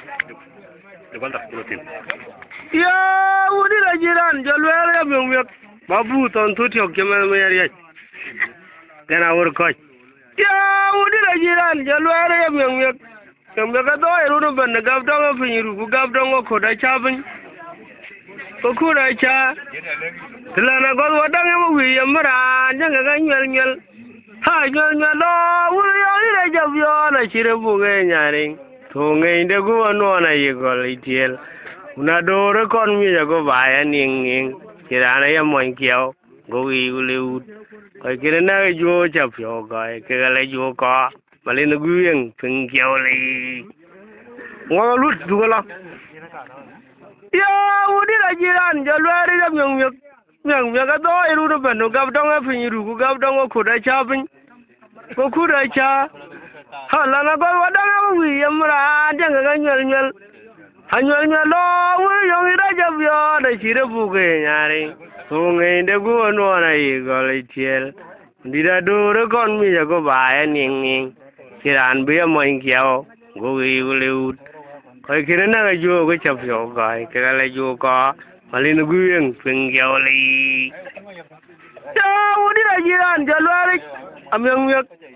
Ya wudi la jiran jalwere ya myong babu ton tutyo kemen me yari kana wor ko ya wudi la jiran jalwere ya myong ka do iru ban gab don finyiru ku gab don ko da chabin ko ku da cha tilana go wadang mu wi yamra janga ga nyel ha nyel do wuri ya ire jabyo na chire buge nyaring to ngai de go no na yigol itiel una dore kon mi go baya ning kirana ya mon kiao go wi ule ko kirana jo chapyo ga ke le jo ka malin guyen ping kiao le ngo lut du la ya wudi la jiran jalwari da myong ga do iru do bando gab don fin ru ku gab don ko da chapin ko ku da cha hala na go wadang wi yamra janga ga nyel Hanyol lo wuri yong ira jabyo da chire buge nyari sungai de go no na igol itiel dida dore kon mi go baya ning kiran be mo inkiao go wi uleut ko kirena ga jo go chapyo ga kala jo ka malin guyen pingyao li ya wudi la jiran jalwari amyong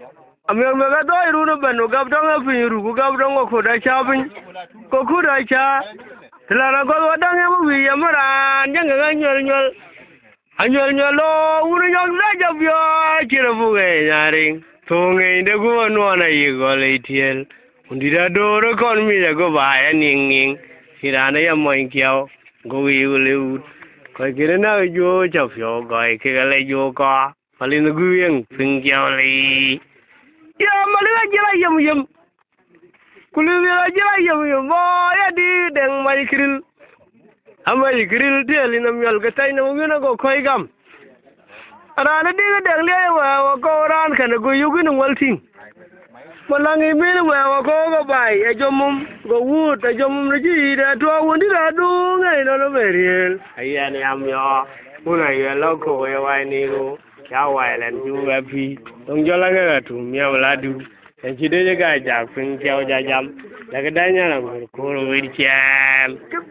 ga do iru no bano gab don fin ru ku gab don ko da chabin ko ku da cha tilana go wadang mu wi yamra janga ga nyol lo wuri nyol la jabyo chire buge nyari to ngai de go no na yigol itiel undira dore kon mi go baya ning kirana ya mo inkiao go wi uleut ko kirena jo chapyo ga ke le jo ka malin guyen pingyao li ya malin jira yam kulubira jira yam mo ya di deng mai kiril amai kiril teli nam yal ga tay nam ngina go koy gam arana di ga deng le wa ko ran kan go yugin walting malangi min wa ko go bai e jomum go wut e jomum ji da to wondi da du ngai no berien ayani am yo una ye lo ko we wai ni go ya wai len ju wa pi dong jola ga tu mya la du en chi de ga ja fin chao ja jam la ga danya na ko wi cham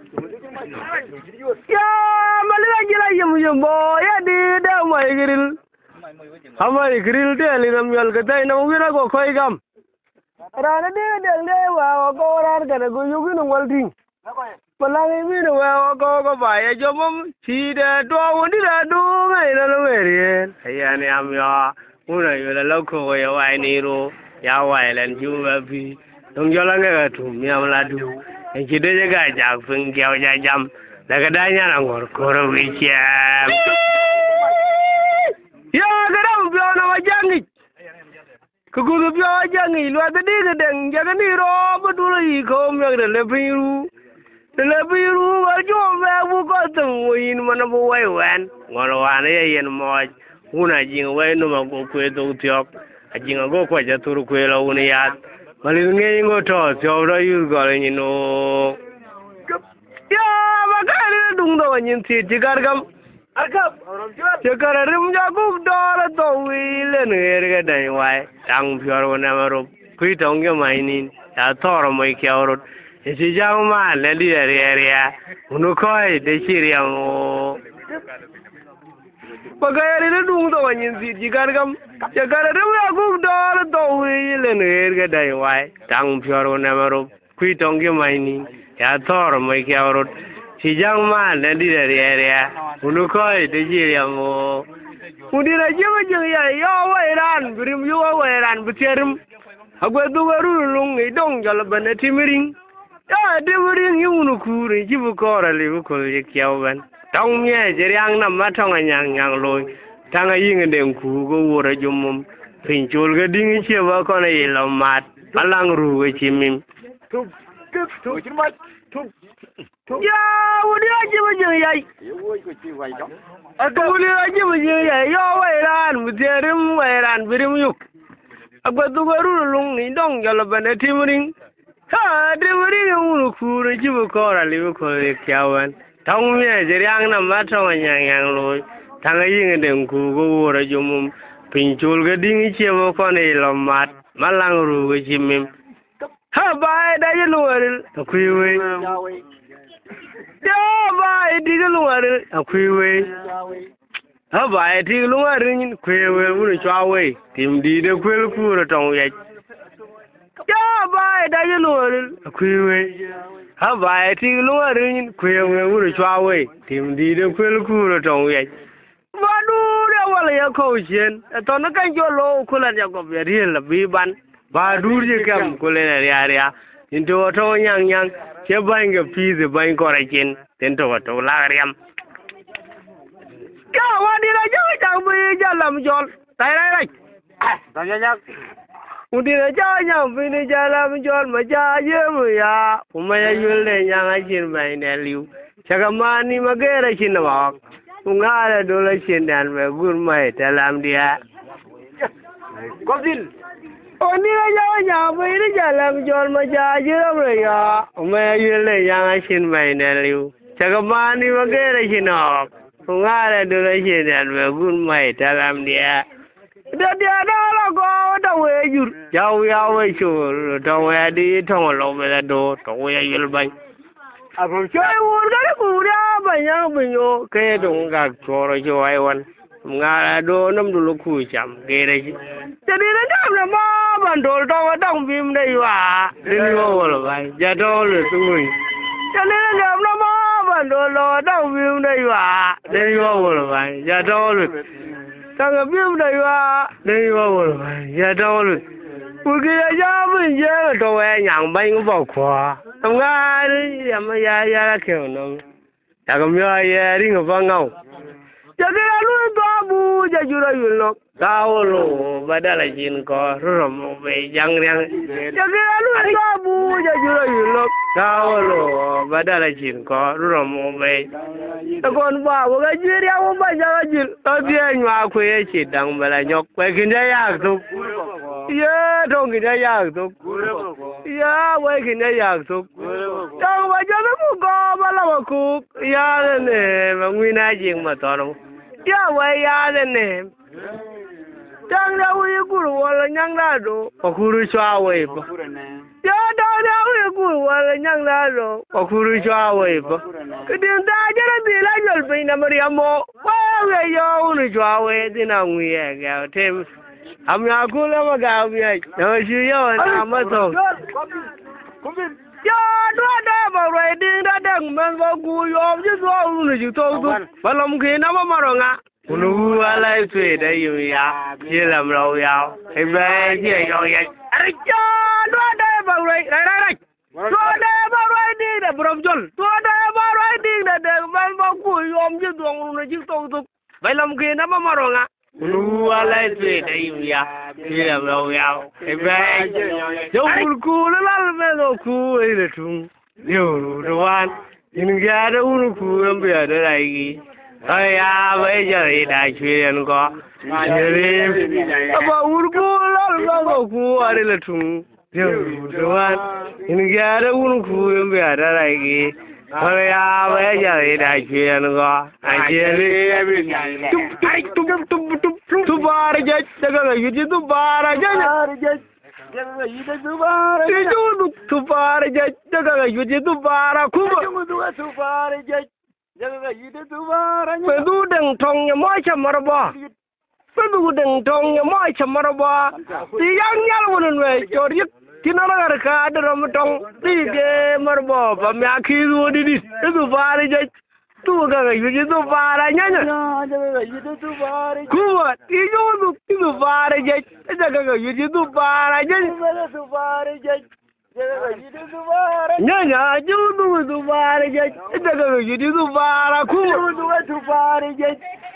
ya malira jira yum bo ya di da mai giril amai giril de li nam yal ga dai na wi na go koi gam rana de le wa ko ran ga go yugi no walting malangi mi no wa ko ba ya jomum chi de do wondi da du ngai na lo merien ayani am ya una yo la lo ko ya wai ni ro ya wai len ju ba bi dong jola ga tu mi am la du en chi de ga ja fin gyao ja jam la ga da nya na ngor ko ro wi cha ya ga dam bio na wa jangi ku gu bio jangi lo da di ga deng ja ga ni ro bu du yi ko mi ga le biru wa jo ba bu ko tu yin mana bu wai wan ngoro wa ne yen mo una jing wai no ma go kwe do tiok a jing go ko ja turu kwe lo uni ya mali nge ngo to so ro yu go le ni no ya ma ka ri dung do nyin ti ji gar gam arkam je kar rim ja gu do la to wi le ne ga dai wai dang pyor na ma ro kwi tong ge mai ni ya thor mai kyao si jang ma le di area unu koi de chiria mo pagayari na dung to wanyin si jigar gam jagar ru ya gu dor to wi le ne ga dai wai tang pyor na maro kwi tong ge mai ni ya thor mai kya ro si jang ma le di area unu koi de chiria mo udira jema jeng ya yo wai ran birim yo wai ran biterim agwe du garu lung ngi dong jala bane timiring ya de wurin yunu kure jibu kora le ko ye kyawban tong mye jeriang nam ma tong anyang loy tanga yin den ku go wora jumum pin chul ga ding che ba ko na yelo mat alang ru we chimim tu ya wudi ajibu jeng yai wudi ajibu jeng yai yo wai ran muterim wai ran birim yuk agwadu garu lung ni dong jala bane timiring ha de wuri unu kuru jibu kora libu ko kyawan tong me jeriang na ma tong anyang lo tanga yin den ku go wora jumum pinchul ga ding che mo ko ne lo mat malang ru ga jimim ha bai da yi luwaril akwai wai ya bai diga luwaril akwai wai ha bai diga luwaril kwai wai wuri chwa wai tim di da kwel kura tong ya ya bai da yi luwaril akwai wai ha bai diga luwaril kwai wai wuri chwa wai tim di da kwel kura tong ya Badu dia wala ya kaucian, atau nak kan jolo kulan ya kau biar la biban. Badu je kam kulan area. Into atau yang siapa yang piece bain korakin, tento atau lariam. Ya wadi raja jauh beri jalan jol, tay. Tanya Udi raja yang beri jalan jol macam je ya. Umaya yule yang asin bain eliu. Cakamani magera cinawak. Ungara dola sindan me gurmai dalam dia. Kopil. Oni aja nyampe ini jalan jual macam aja mereka. Umay yule yang asin main liu. Cakamani magera sinok. Ungara dola sindan me gurmai dalam dia. Dia dah lah kau dah wujud. Jauh ya wujud. Dah wujud di tong long melado. Dah wujud yul bay. Abang Saya urut kuda banyak banyak ke dong gak coro cuaiwan ngala do nam dulu kucam kere jadi nanti nama bandol tahu tang bim deh wa ini wala bay jatuh lu tuh jadi nanti nama bandol tahu tang bim deh wa ini wala bay jatuh lu tang bim deh wa ini wala bay jatuh lu Mungkin aja menjadi doa yang baik bakwa. Tengah ya ya kau nom. Takkan ya ring bangau. Jadi lalu itu abu jajura yulok. Kau lo badal jin ko romo be yang. Jadi lalu itu abu jajura yulok. Kau lo badal jin ko romo be. Takkan bawa gajir yang banyak gajir. Tapi yang aku ya sidang belanyok. Bagian jaya tu. Ya, dong kita yang tu. Ya, wei kita yang tu. Jangan baca buku malam aku. Ya, ni mengwina jing matorang. Ya, wei ya ni. Jangan dah wei guru wala nyang lado. Guru cua wei pa. Ya, dah wei guru wala nyang lado. Guru cua wei pa. Kedua dah jadi bila jual pina meriamo. Wei yo unu cua wei di nangui ya tem. Amnya aku lama kau biar, nama siapa nama tu? Ya, dua dah baru ini dah dengan bagu yom je dua unu je tu. Malam kini nama marunga. Unu alai tu dah ya, jelam lau ya. Hebat je ya. Arja, dua dah baru ini. Dua dah baru ini dah beromjol. Dua dah baru ini dah dengan bagu yom je dua unu je tu. Malam kini nama marunga. Unu alai tu dah ya, jelam lau ya. Hebat je. Jauh kul lal melo ku ini tu. Jauh tuan, ini ada unu ku yang berada lagi. Ayah baca dah cuian ko. Jadi apa unu ku lal melo ku ada tu. Jauh tuan, ini ada unu ku yang berada lagi. Ayah baca dah cuian ko. Jadi tu bar je, jaga lagi tu bar je. Itu tu bar je, jaga lagi tu bar aku. Pedu deng tongnya macam marba. Pedu deng tongnya macam marba. Tiang nyal bukan weh, curi. Tina nak ada ram tong tiga marba. Pemiaki tu di itu bar je. Tu kan itu baranya. Kuat, itu bar je. Jaga itu baranya. Nyanyi itu bar je. Jaga itu bar aku. Itu bar je.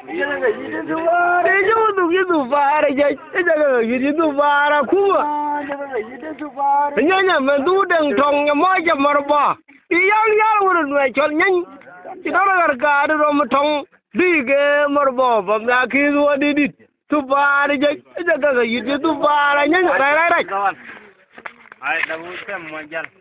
Itu bar je. Jaga itu bar aku. Nyanyi mentu deng tongnya macam marba. Yang urut macam nyanyi. Kita nak ada ram tong tiga marba. Pemiaki tu di tu bar je. Jaga itu baranya. Rai. Ay, dah bukan majal.